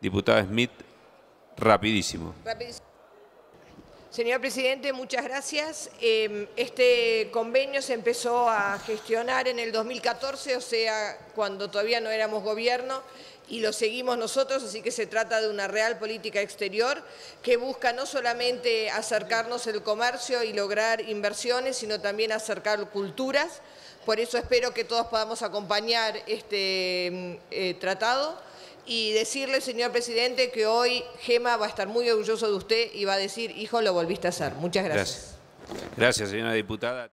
Diputada Smith, rapidísimo. Señor presidente, muchas gracias. Este convenio se empezó a gestionar en el 2014, o sea, cuando todavía no éramos gobierno, y lo seguimos nosotros, así que se trata de una real política exterior que busca no solamente acercarnos el comercio y lograr inversiones, sino también acercar culturas. Por eso espero que todos podamos acompañar este tratado. Y decirle, señor presidente, que hoy Gema va a estar muy orgulloso de usted y va a decir, hijo, lo volviste a hacer. Muchas gracias. Gracias, señora diputada.